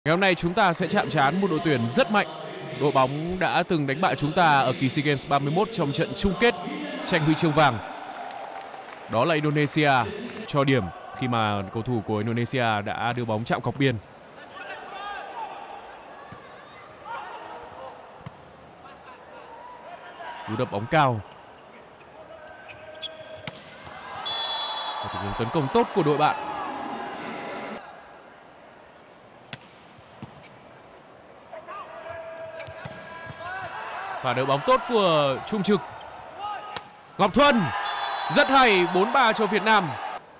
Ngày hôm nay chúng ta sẽ chạm trán một đội tuyển rất mạnh. Đội bóng đã từng đánh bại chúng ta ở kỳ SEA Games 31 trong trận chung kết tranh huy chương vàng. Đó là Indonesia, cho điểm khi mà cầu thủ của Indonesia đã đưa bóng chạm cọc biên. Cú đập bóng cao. Một tình huống tấn công tốt của đội bạn. Và đỡ bóng tốt của Trung Trực. Ngọc Thuân rất hay, 4-3 cho Việt Nam.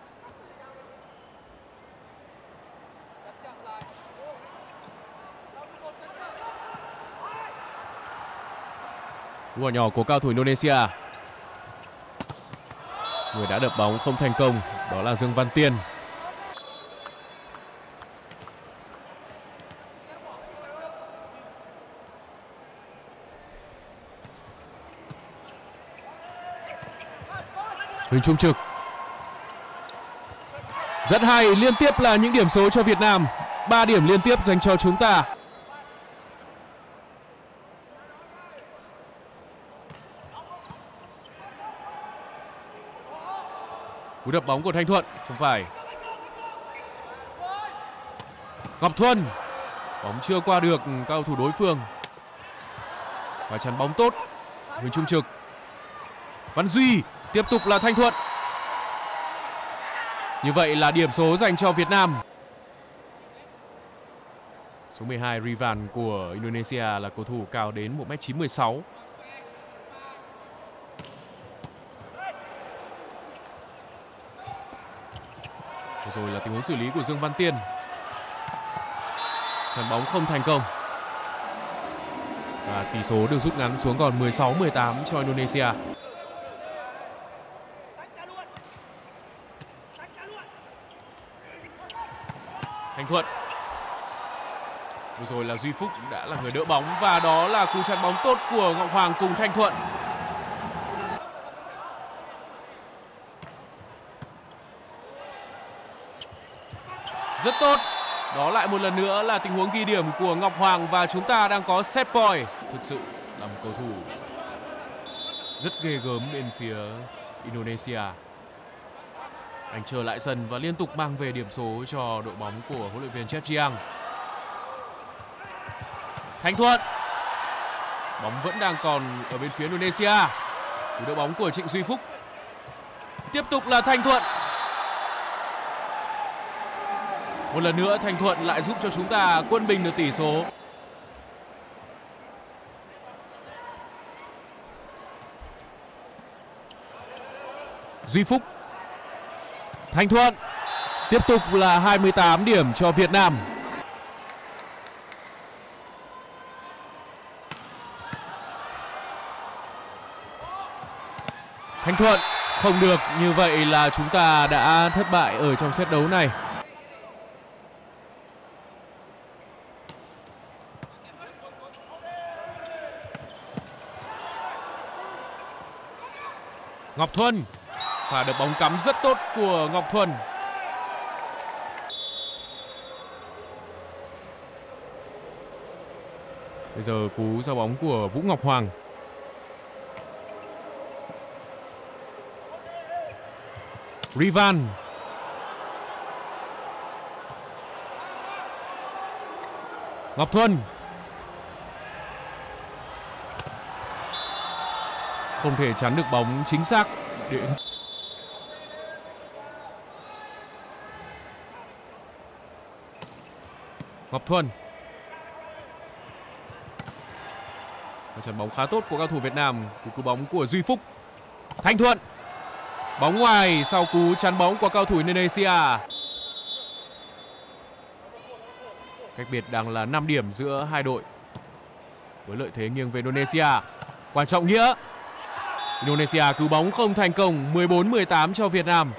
Cú nhỏ của cao thủ Indonesia. Người đã đập bóng không thành công đó là Dương Văn Tiên. Huỳnh Trung Trực. Rất hay, liên tiếp là những điểm số cho Việt Nam. 3 điểm liên tiếp dành cho chúng ta. Cú đập bóng của Thanh Thuận, không phải. Ngọc Thuân. Bóng chưa qua được cao thủ đối phương. Và chắn bóng tốt. Huỳnh Trung Trực. Văn Duy. Tiếp tục là Thanh Thuận. Như vậy là điểm số dành cho Việt Nam. Số 12 Rivan của Indonesia là cầu thủ cao đến 1m96. Rồi là tình huống xử lý của Dương Văn Tiên. Chắn bóng không thành công. Và tỷ số được rút ngắn xuống còn 16-18 cho Indonesia. Thanh Thuận. Rồi là Duy Phúc đã là người đỡ bóng. Và đó là cú chắn bóng tốt của Ngọc Hoàng cùng Thanh Thuận. Rất tốt. Đó lại một lần nữa là tình huống ghi điểm của Ngọc Hoàng. Và chúng ta đang có set point. Thực sự là một cầu thủ rất ghê gớm bên phía Indonesia. Anh trở lại sân và liên tục mang về điểm số cho đội bóng của huấn luyện viên Chep Jiang. Thanh Thuận. Bóng vẫn đang còn ở bên phía Indonesia. Cú đỡ bóng của Trịnh Duy Phúc. Tiếp tục là Thanh Thuận. Một lần nữa Thanh Thuận lại giúp cho chúng ta quân bình được tỷ số. Duy Phúc. Thanh Thuận. Tiếp tục là 28 điểm cho Việt Nam. Thanh Thuận. Không được, như vậy là chúng ta đã thất bại ở trong set đấu này. Ngọc Thuân. Và đập bóng cắm rất tốt của Ngọc Thuân. Bây giờ cú giao bóng của Vũ Ngọc Hoàng. Rivan. Ngọc Thuân. Không thể chắn được bóng chính xác. Ngọc Thuân. Chắn bóng khá tốt của cao thủ Việt Nam. Cú bóng của Duy Phúc. Thanh Thuận. Bóng ngoài sau cú chắn bóng của cao thủ Indonesia. Cách biệt đang là 5 điểm giữa hai đội, với lợi thế nghiêng về Indonesia. Quan trọng Nghĩa. Indonesia cứu bóng không thành công. 14-18 cho Việt Nam.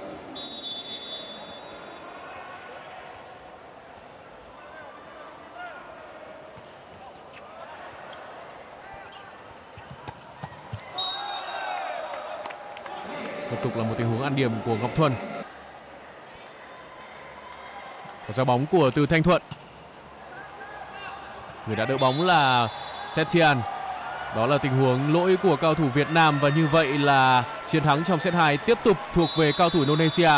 Tiếp tục là một tình huống ăn điểm của Ngọc Thuân. Và ra bóng của Từ Thanh Thuận. Người đã đỡ bóng là Septian. Đó là tình huống lỗi của cao thủ Việt Nam và như vậy là chiến thắng trong set 2 tiếp tục thuộc về cao thủ Indonesia.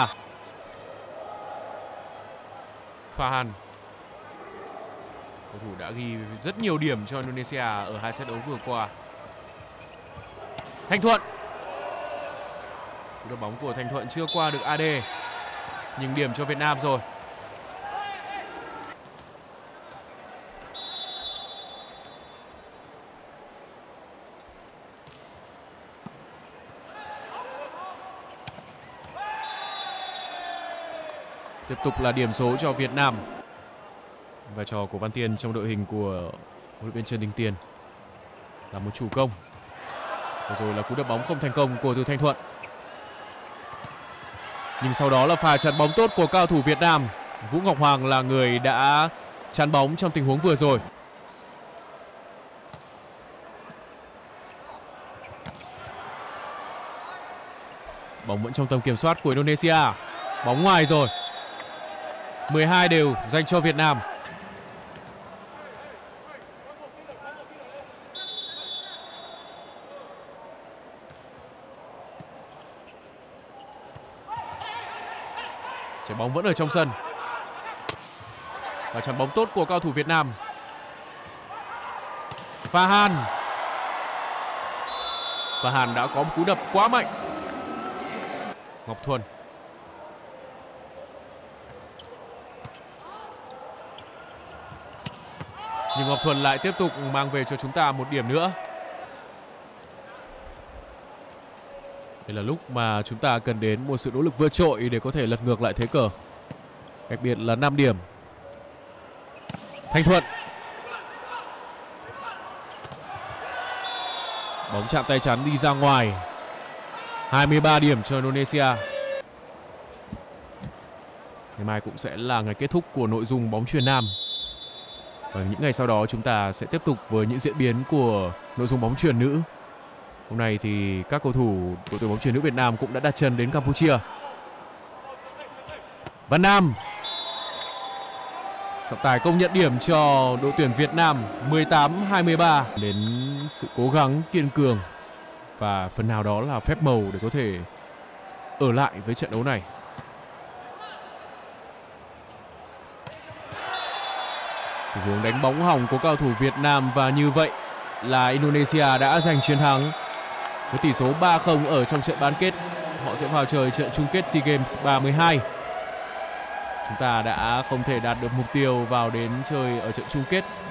Farhan, cầu thủ đã ghi rất nhiều điểm cho Indonesia ở 2 set đấu vừa qua. Thanh Thuận, cú đá bóng của Thanh Thuận chưa qua được AD, nhưng điểm cho Việt Nam rồi. Tiếp tục là điểm số cho Việt Nam. Vai trò của Văn Tiên trong đội hình của huấn luyện viên Trần Đình Tiền là một chủ công. Và rồi là cú đá bóng không thành công của Từ Thanh Thuận. Nhưng sau đó là pha chắn bóng tốt của cao thủ Việt Nam. Vũ Ngọc Hoàng là người đã chắn bóng trong tình huống vừa rồi. Bóng vẫn trong tầm kiểm soát của Indonesia. Bóng ngoài rồi. 12 đều dành cho Việt Nam. Trái bóng vẫn ở trong sân. Và chắn bóng tốt của cao thủ Việt Nam. Farhan đã có một cú đập quá mạnh. Ngọc Thuần. Nhưng Ngọc Thuần lại tiếp tục mang về cho chúng ta một điểm nữa. Đây là lúc mà chúng ta cần đến một sự nỗ lực vượt trội để có thể lật ngược lại thế cờ. Cách biệt là 5 điểm. Thanh Thuận. Bóng chạm tay chắn đi ra ngoài. 23 điểm cho Indonesia. Ngày mai cũng sẽ là ngày kết thúc của nội dung bóng chuyền nam. Và những ngày sau đó chúng ta sẽ tiếp tục với những diễn biến của nội dung bóng chuyền nữ. Hôm nay thì các cầu thủ đội tuyển bóng chuyền nữ Việt Nam cũng đã đặt chân đến Campuchia. Văn Nam. Trọng tài công nhận điểm cho đội tuyển Việt Nam 18-23. Đến sự cố gắng kiên cường và phần nào đó là phép màu để có thể ở lại với trận đấu này. Tình huống đánh bóng hỏng của cao thủ Việt Nam và như vậy là Indonesia đã giành chiến thắng với tỷ số 3-0 ở trong trận bán kết. Họ sẽ vào chơi trận chung kết SEA Games 32. Chúng ta đã không thể đạt được mục tiêu vào đến chơi ở trận chung kết